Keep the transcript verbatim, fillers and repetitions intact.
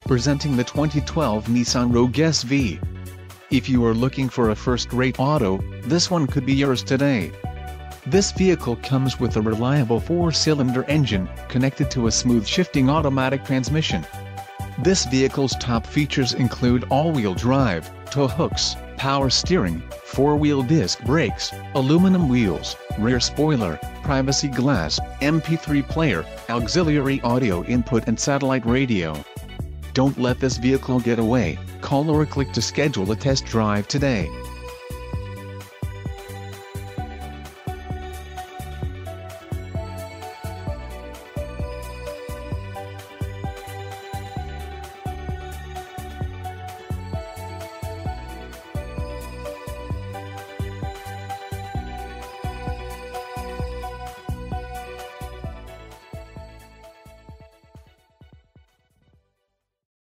Presenting the twenty twelve Nissan Rogue S V. If you are looking for a first-rate auto, this one could be yours today. This vehicle comes with a reliable four-cylinder engine, connected to a smooth shifting automatic transmission. This vehicle's top features include all-wheel drive, tow hooks, power steering, four-wheel disc brakes, aluminum wheels, rear spoiler, privacy glass, M P three player, auxiliary audio input and satellite radio. Don't let this vehicle get away. Call or click to schedule a test drive today.